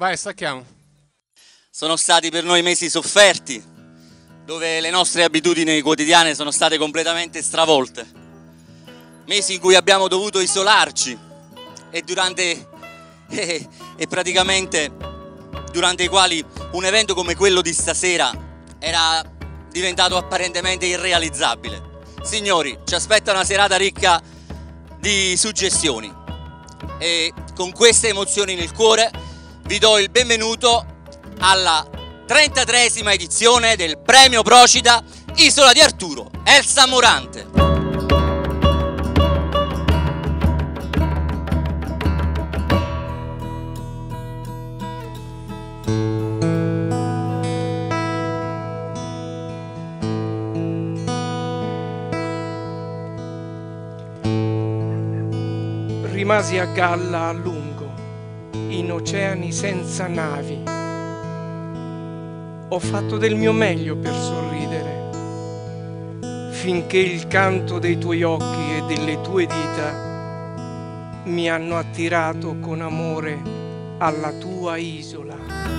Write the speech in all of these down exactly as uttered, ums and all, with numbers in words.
Vai, stacchiamo. Sono stati per noi mesi sofferti, dove le nostre abitudini quotidiane sono state completamente stravolte. Mesi in cui abbiamo dovuto isolarci e durante e, e praticamente durante i quali un evento come quello di stasera era diventato apparentemente irrealizzabile. Signori, ci aspetta una serata ricca di suggestioni e con queste emozioni nel cuore vi do il benvenuto alla trentatreesima edizione del Premio Procida Isola di Arturo, Elsa Morante. Rimasi a galla a lungo, in oceani senza navi. Ho fatto del mio meglio per sorridere, finché il canto dei tuoi occhi e delle tue dita mi hanno attirato con amore alla tua isola.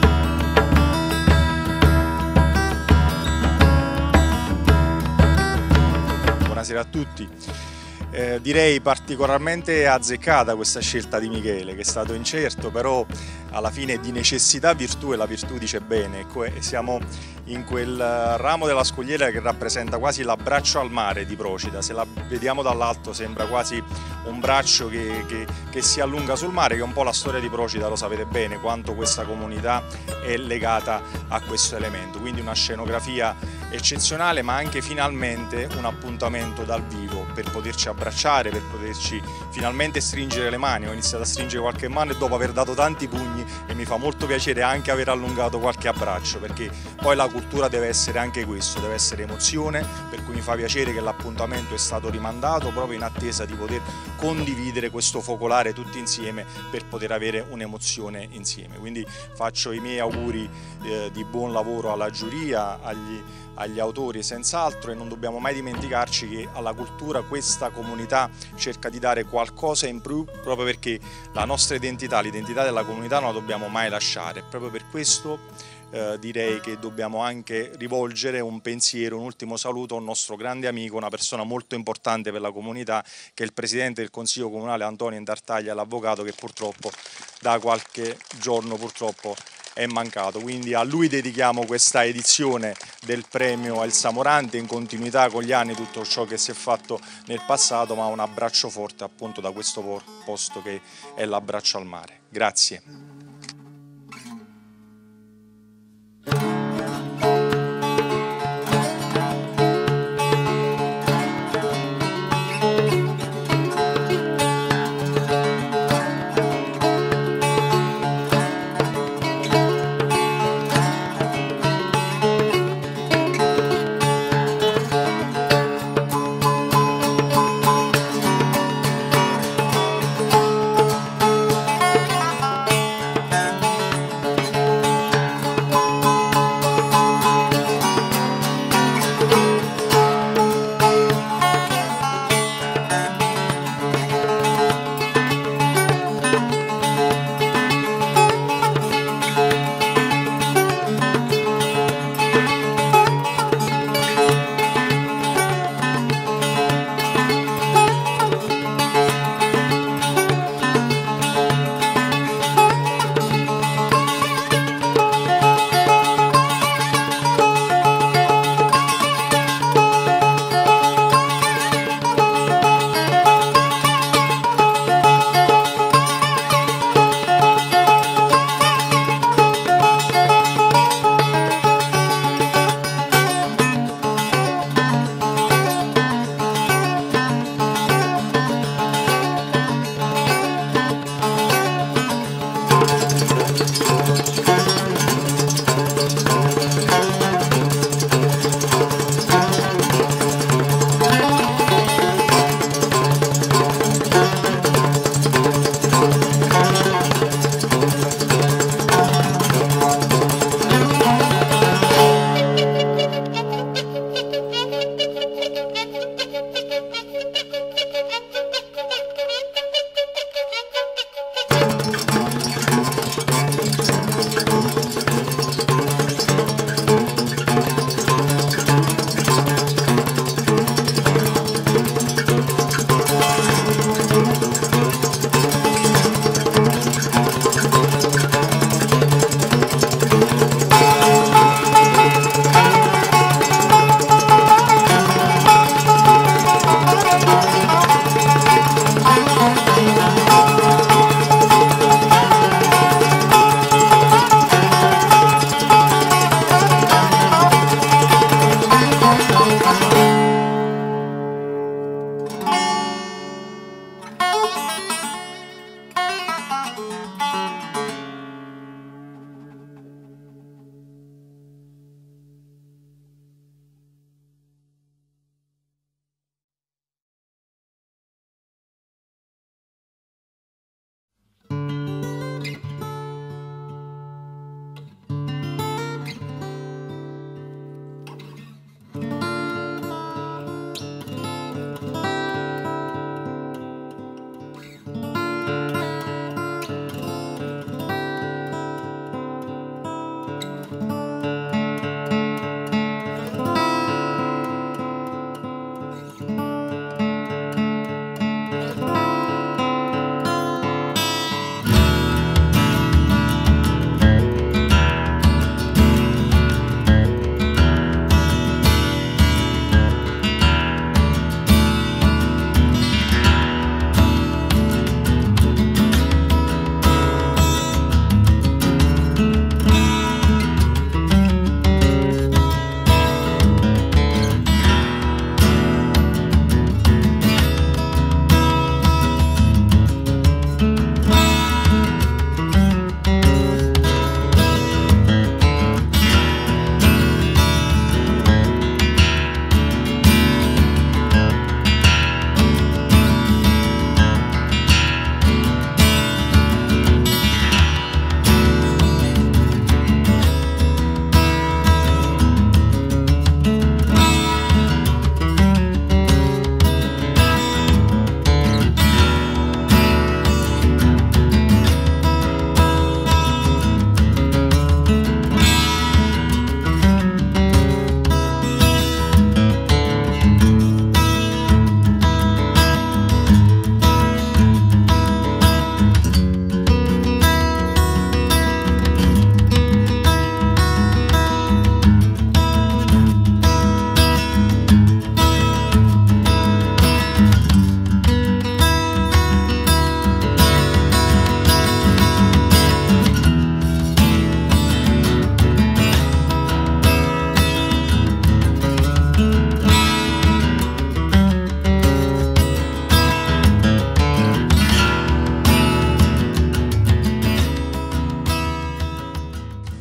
Buonasera a tutti. Eh, direi particolarmente azzeccata questa scelta di Michele, che è stato incerto, però alla fine di necessità virtù, e la virtù dice bene. Ecco, e siamo in quel ramo della scogliera che rappresenta quasi l'abbraccio al mare di Procida. Se la vediamo dall'alto sembra quasi un braccio che, che, che si allunga sul mare, che è un po' la storia di Procida, lo sapete bene quanto questa comunità è legata a questo elemento. Quindi una scenografia eccezionale, ma anche finalmente un appuntamento dal vivo per poterci abbracciare, per poterci finalmente stringere le mani. Ho iniziato a stringere qualche mano e dopo aver dato tanti pugni, e mi fa molto piacere anche aver allungato qualche abbraccio, perché poi la cultura deve essere anche questo, deve essere emozione, per cui mi fa piacere che l'appuntamento è stato rimandato proprio in attesa di poter condividere questo focolare tutti insieme per poter avere un'emozione insieme. Quindi faccio i miei auguri eh, di buon lavoro alla giuria, agli agli autori senz'altro, e non dobbiamo mai dimenticarci che alla cultura questa comunità cerca di dare qualcosa in più, proprio perché la nostra identità, l'identità della comunità non la dobbiamo mai lasciare. Proprio per questo eh, direi che dobbiamo anche rivolgere un pensiero, un ultimo saluto a un nostro grande amico, una persona molto importante per la comunità, che è il Presidente del Consiglio Comunale Antonio Intartaglia, l'avvocato, che purtroppo da qualche giorno purtroppo è mancato. Quindi a lui dedichiamo questa edizione del premio Elsa Morante, in continuità con gli anni, tutto ciò che si è fatto nel passato, ma un abbraccio forte appunto da questo posto che è l'abbraccio al mare. Grazie.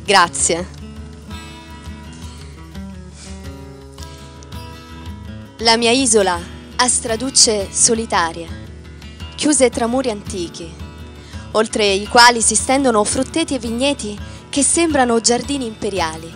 Grazie. La mia isola ha straducce solitarie, chiuse tra muri antichi, oltre i quali si stendono frutteti e vigneti che sembrano giardini imperiali.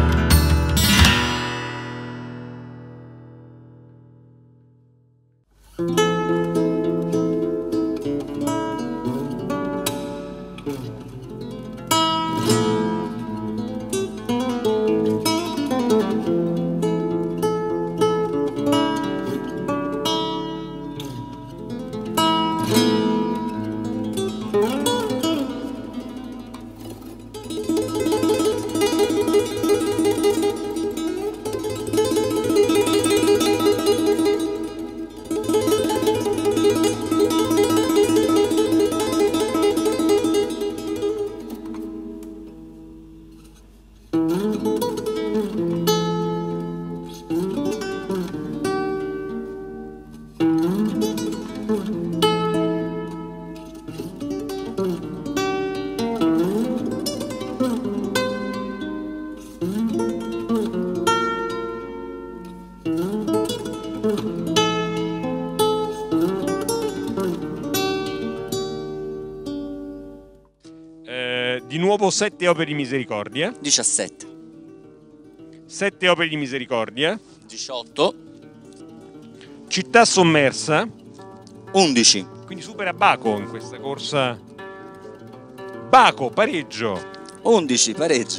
Eh, di nuovo sette opere di misericordia. diciassette. Sette opere di misericordia. diciotto. Città sommersa. undici. Quindi supera Baco in questa corsa. Baco, pareggio. undici, pareggio.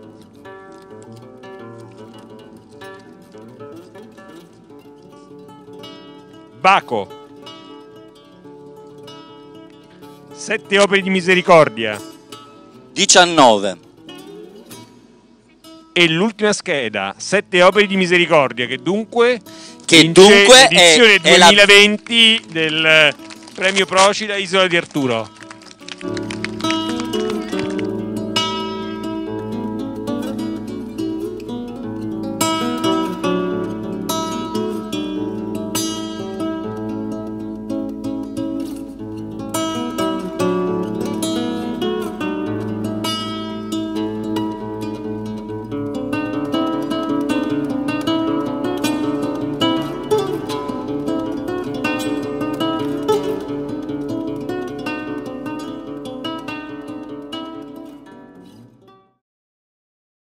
Baco. Sette opere di misericordia. diciannove. E l'ultima scheda, sette opere di misericordia, che dunque Che vince dunque è, l'edizione è la duemilaventi del premio Procida Isola di Arturo.